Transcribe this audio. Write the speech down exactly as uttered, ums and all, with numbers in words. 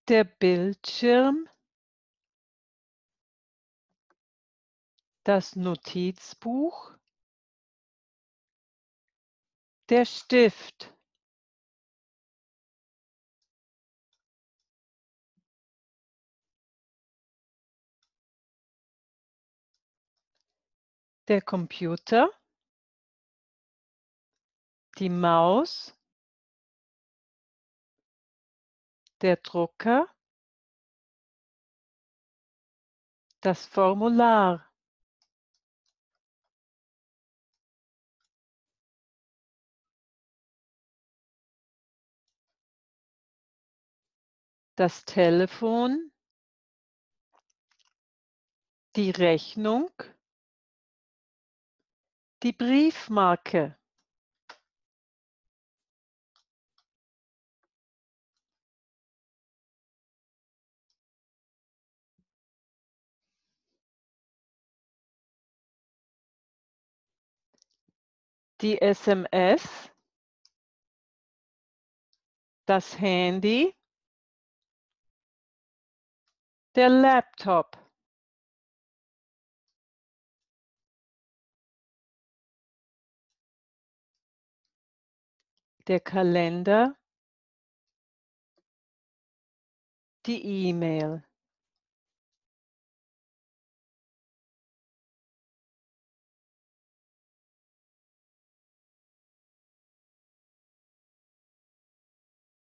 Der Bildschirm das Notizbuch der Stift der Computer die Maus der Drucker das Formular das Telefon die Rechnung die Briefmarke die S M S das Handy der Laptop der Kalender die E-Mail